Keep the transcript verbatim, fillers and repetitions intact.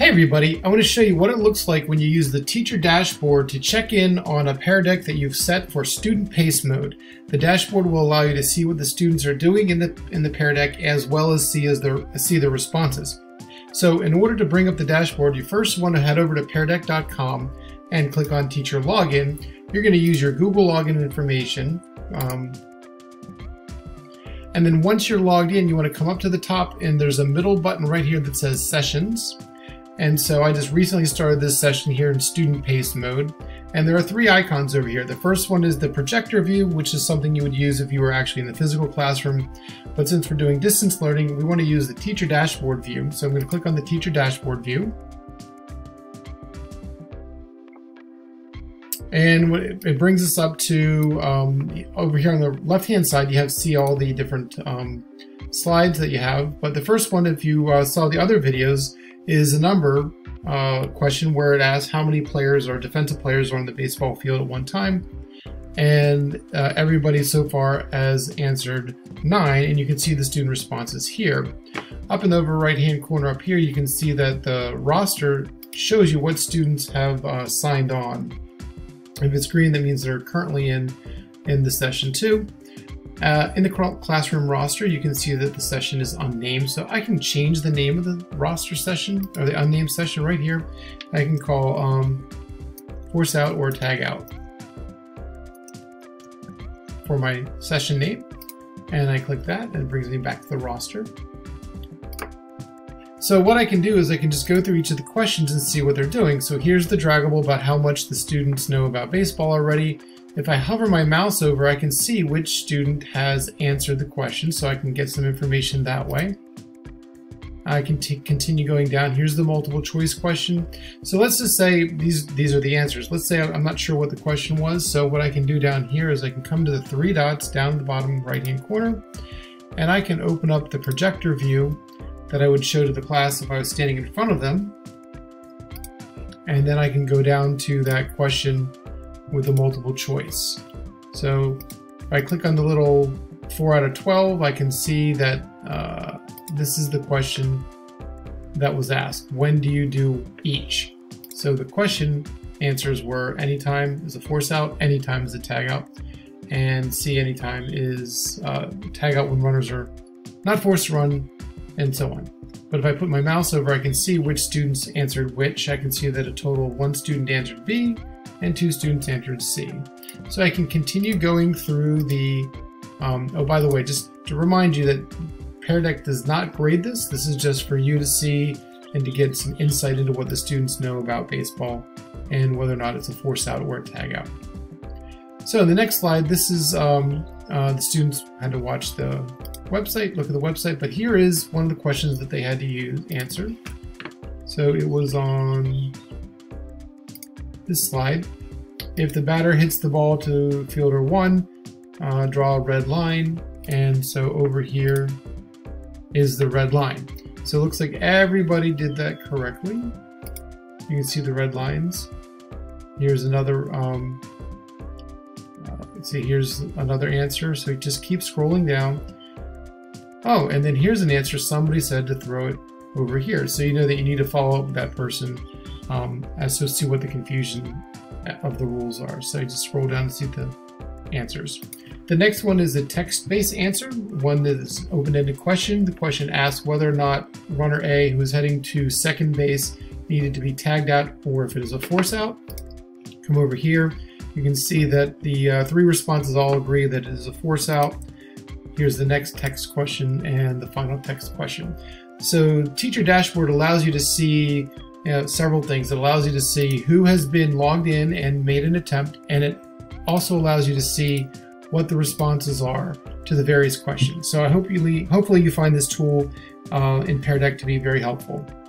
Hey everybody, I want to show you what it looks like when you use the teacher dashboard to check in on a PearDeck that you've set for student pace mode. The dashboard will allow you to see what the students are doing in the in the PearDeck as well as see as their see their responses. So in order to bring up the dashboard, you first want to head over to peardeck dot com and click on Teacher Login. You're going to use your Google login information. Um, and then once you're logged in, you want to come up to the top and there's a middle button right here that says Sessions. And so I just recently started this session here in student pace mode. And there are three icons over here. The first one is the Projector View, which is something you would use if you were actually in the physical classroom. But since we're doing distance learning, we want to use the Teacher Dashboard View. So I'm going to click on the Teacher Dashboard View. And it brings us up to, um, over here on the left-hand side, you have to see all the different um, slides that you have. But the first one, if you uh, saw the other videos, is a number uh, question where it asks how many players or defensive players are on the baseball field at one time. And uh, everybody so far has answered nine, and you can see the student responses here. Up in the upper right-hand corner up here, you can see that the roster shows you what students have uh, signed on. If it's green, that means they're currently in, in the session two. Uh, in the classroom roster, you can see that the session is unnamed, so I can change the name of the roster session, or the unnamed session right here. I can call um, Force Out or Tag Out for my session name, and I click that, and it brings me back to the roster. So what I can do is I can just go through each of the questions and see what they're doing. So here's the draggable about how much the students know about baseball already. If I hover my mouse over, I can see which student has answered the question, so I can get some information that way. I can continue going down. Here's the multiple choice question. So let's just say these, these are the answers. Let's say I'm not sure what the question was, so what I can do down here is I can come to the three dots down the bottom right-hand corner, and I can open up the projector view that I would show to the class if I was standing in front of them. And then I can go down to that question with the multiple choice. So if I click on the little four out of twelve, I can see that uh, this is the question that was asked. When do you do each? So the question answers were anytime is a force out, anytime is a tag out, and C anytime is uh, tag out when runners are not forced to run, and so on. But if I put my mouse over, I can see which students answered which. I can see that a total of one student answered B and two students answered C. So I can continue going through the, um, oh, by the way, just to remind you that PearDeck does not grade this. This is just for you to see and to get some insight into what the students know about baseball and whether or not it's a force out or a tag out. So in the next slide, this is um, uh, the students had to watch the website, look at the website, but here is one of the questions that they had to use answer. So it was on this slide. If the batter hits the ball to fielder one, uh, draw a red line, and so over here is the red line. So it looks like everybody did that correctly. You can see the red lines. Here's another um, uh, let's see, here's another answer. So just keep scrolling down. Oh, and then here's an answer. Somebody said to throw it over here. So you know that you need to follow up with that person um, as to see what the confusion of the rules are. So you just scroll down to see the answers. The next one is a text-based answer, one that is open-ended question. The question asks whether or not runner A, who is heading to second base, needed to be tagged out or if it is a force out. Come over here. You can see that the uh, three responses all agree that it is a force out. Here's the next text question and the final text question. So Teacher Dashboard allows you to see you know, several things. It allows you to see who has been logged in and made an attempt, and it also allows you to see what the responses are to the various questions. So I hope you hopefully you find this tool uh, in PearDeck to be very helpful.